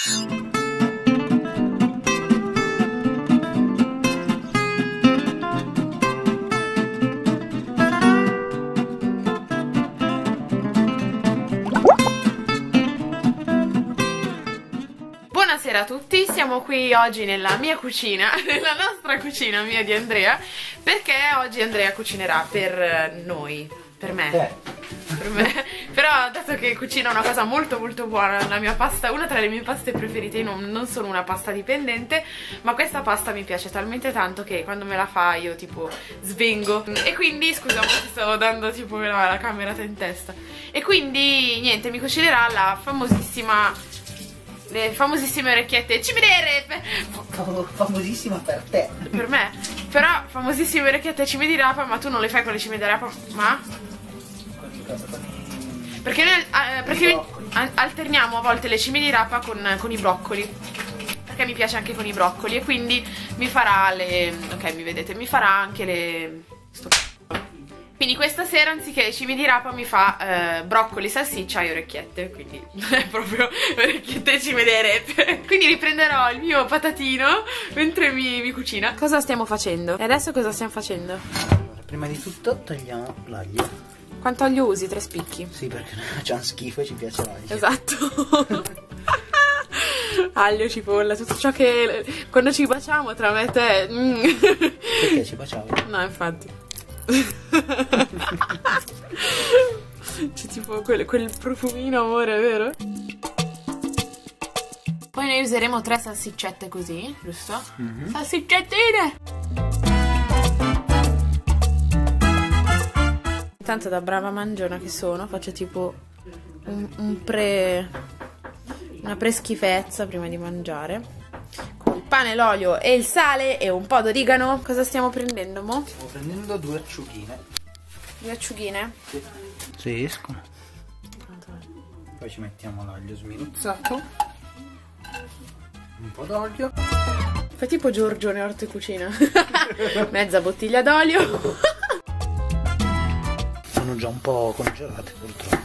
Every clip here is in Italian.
Buonasera a tutti, siamo qui oggi nella mia cucina, nella nostra cucina mia di Andrea, perché oggi Andrea cucinerà per noi, per me. Per me. Però dato che cucina una cosa molto buona, la mia pasta, una tra le mie paste preferite, non sono una pasta dipendente, ma questa pasta mi piace talmente tanto che quando me la fa io tipo svengo. E quindi, scusa, ti stavo dando tipo la camerata in testa. E quindi niente, mi cucinerà le famosissime orecchiette ciminiere. Famosissima per te. Per me. Però famosissime orecchiette cime di rapa. Ma tu non le fai con le cime di rapa? Ma? Perché noi alterniamo a volte le cime di rapa con i broccoli, perché mi piace anche con i broccoli. E quindi mi farà le... ok, mi vedete, mi farà anche le... Quindi questa sera anziché le cime di rapa mi fa broccoli, salsiccia e orecchiette. Quindi proprio orecchiette e cime di repe. Quindi riprenderò il mio patatino mentre mi cucina. Cosa stiamo facendo? E adesso cosa stiamo facendo? Allora, prima di tutto tagliamo l'aglio. Quanto olio usi? 3 spicchi? Sì, perché facciamo schifo e ci piace l'aglio. Esatto. Aglio, cipolla, tutto ciò che quando ci baciamo tra me e te. Perché ci baciamo? No, infatti. C'è tipo quel profumino, amore, vero? Poi noi useremo 3 salsiccette così, giusto? Salsiccettine! Intanto da brava mangiona che sono, faccio tipo una preschifezza prima di mangiare. Con il pane, l'olio e il sale e un po' d'origano. Cosa stiamo prendendo, mo? Stiamo prendendo 2 acciughine. 2 acciughine? Sì. Se escono. Poi ci mettiamo l'aglio sminuzzato. Un po' d'olio. Fai tipo Giorgione Orto e Cucina. Mezza bottiglia d'olio. Sono già un po' congelate purtroppo.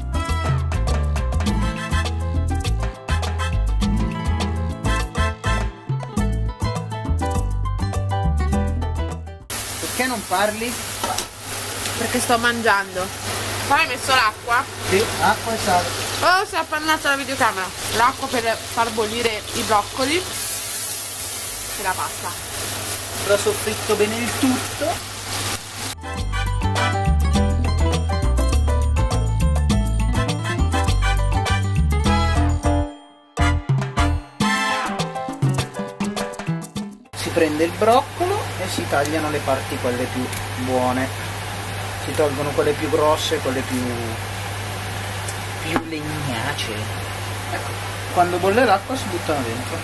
Perché non parli? Perché sto mangiando. Poi hai messo l'acqua? Sì, acqua e sale. Oh, si è appannata la videocamera. L'acqua per far bollire i broccoli e la pasta. Ora soffritto bene il tutto. Si prende il broccolo e si tagliano le parti quelle più buone, si tolgono quelle più grosse, quelle più legnacee. Ecco, quando bolle l'acqua si buttano dentro.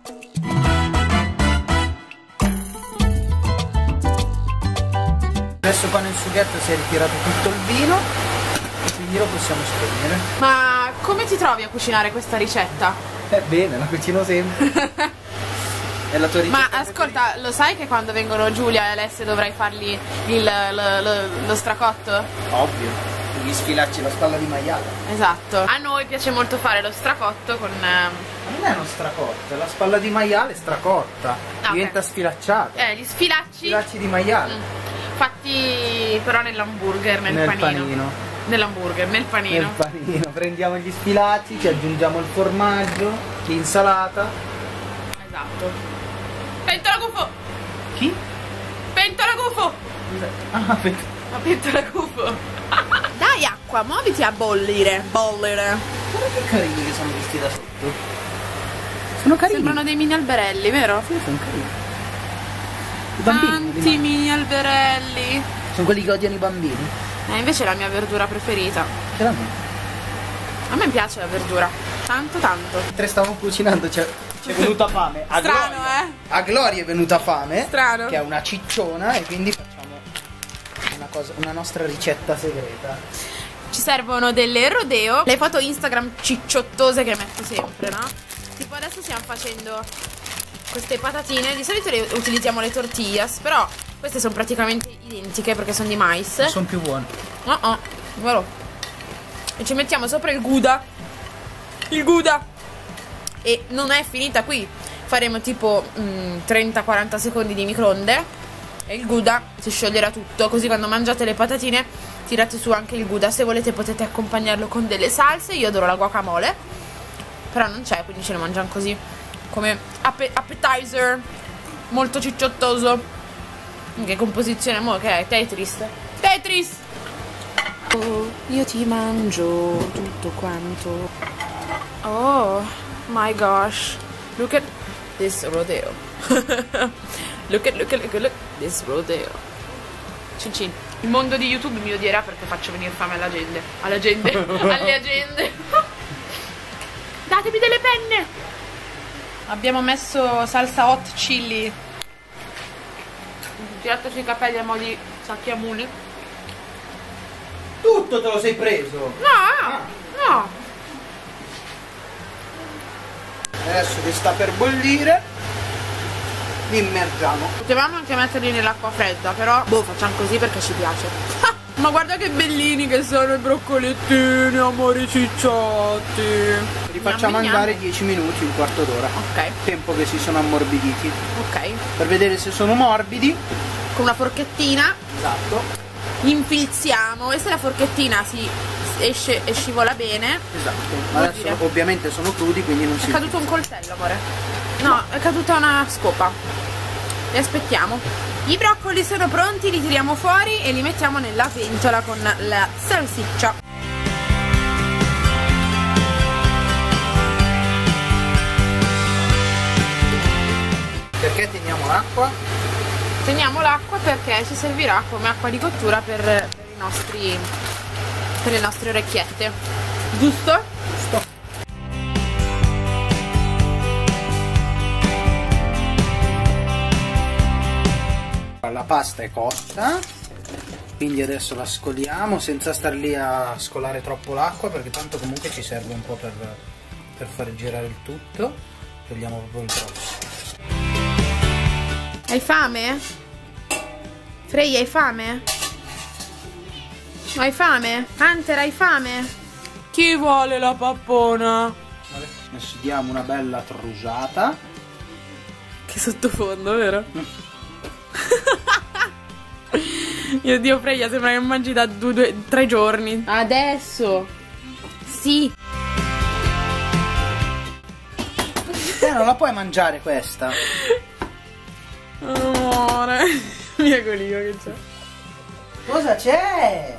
Adesso qua nel sughetto si è ritirato tutto il vino e quindi lo possiamo spegnere. Ma come ti trovi a cucinare questa ricetta? Bene, la cucino sempre. È la tua ricetta. Ma ascolta, lo sai che quando vengono Giulia e Alessia dovrai fargli lo stracotto? Ovvio, devi sfilarci la spalla di maiale. Esatto. A noi piace molto fare lo stracotto con... Ma non è uno stracotto, è la spalla di maiale stracotta. Ah, diventa okay. Sfilacciata. Gli sfilacci. Sfilacci di maiale. Fatti però nell'hamburger, nel panino. Nell'hamburger, nel panino. Nel panino. Prendiamo gli sfilacci, ci aggiungiamo il formaggio, l'insalata. Esatto. Pentola gufo! Chi? Pentola gufo! Ah, Ma pentola gufo! Dai acqua, muoviti a bollire. Bollire. Guarda che carini che sono visti da sotto. Sono carini. Sembrano dei mini alberelli, vero? Sì, sono carini. I bambini. Tanti mini alberelli. Sono quelli che odiano i bambini. Invece è la mia verdura preferita. Ce la mia. A me piace la verdura. Tanto tanto. Mentre stavo cucinando ci è venuta fame. A Strano, Gloria. A Gloria è venuta fame. Strano. Che è una cicciona e quindi facciamo una nostra ricetta segreta. Ci servono delle rodeo, le foto Instagram cicciottose che metto sempre, no? Tipo adesso stiamo facendo queste patatine. Di solito utilizziamo le tortillas, però queste sono praticamente identiche perché sono di mais. Sono più buone. Vero. E ci mettiamo sopra il Gouda. Il Gouda. E non è finita qui, faremo tipo 30-40 secondi di microonde e il Gouda si scioglierà tutto, così quando mangiate le patatine tirate su anche il Gouda. Se volete potete accompagnarlo con delle salse, io adoro la guacamole, però non c'è, quindi ce lo mangiamo così come appetizer, molto cicciottoso. Che composizione, mo che è? Tetris. Tetris! Oh, io ti mangio tutto quanto. Oh my gosh, look at this rodeo. look at this rodeo. Cin cin. Il mondo di YouTube mi odierà perché faccio venire fame alla gente. Alle agende. Datemi delle penne. Abbiamo messo salsa hot chili. Tirateci i capelli a mo' di Sakyamuni. Tutto te lo sei preso? No. Adesso che sta per bollire, li immergiamo. Potevamo anche metterli nell'acqua fredda, però boh, facciamo così perché ci piace. Ma guarda che bellini che sono i broccolettini, amori cicciati. Li facciamo andare 10 minuti, un quarto d'ora. Ok. Tempo che si sono ammorbiditi. Ok. Per vedere se sono morbidi. Con una forchettina. Esatto. Li infilziamo e se la forchettina si esce e scivola bene. Esatto. Ma adesso ovviamente sono crudi, quindi non si... È caduto un coltello, amore. No, è caduta una scopa. Li aspettiamo. I broccoli sono pronti, li tiriamo fuori e li mettiamo nella pentola con la salsiccia. Perché teniamo l'acqua? Teniamo l'acqua perché ci servirà come acqua di cottura per le nostre orecchiette. Giusto? Giusto. La pasta è cotta, quindi adesso la scoliamo senza star lì a scolare troppo l'acqua, perché tanto comunque ci serve un po' per far girare il tutto. Togliamo proprio il grosso. Hai fame? Freya, hai fame? Hai fame? Hunter, hai fame? Chi vuole la pappona? Adesso diamo una bella trusata. Che sottofondo, vero? Mio Dio, Freya, sembra che mangi da 3 giorni. Adesso. Sì. Non la puoi mangiare questa. Amore. Mia colica che c'è. Cosa c'è?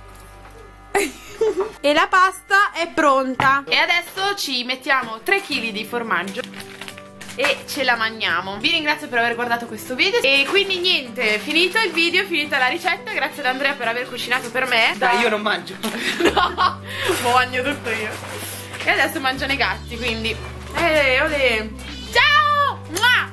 E la pasta è pronta. E adesso ci mettiamo 3 kg di formaggio e ce la mangiamo. Vi ringrazio per aver guardato questo video. E quindi niente, finito il video, finita la ricetta. Grazie ad Andrea per aver cucinato per me. Dai, io non mangio. No, mangio tutto io. E adesso mangiano i gatti, quindi olè. Ciao! Mua!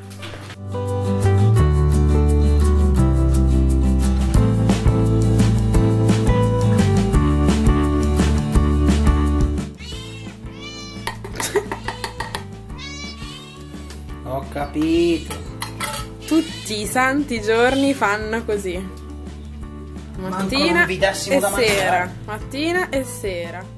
Ho capito. Tutti i santi giorni fanno così. Mattina non vi dessimo e da mangiare. sera. Mattina e sera.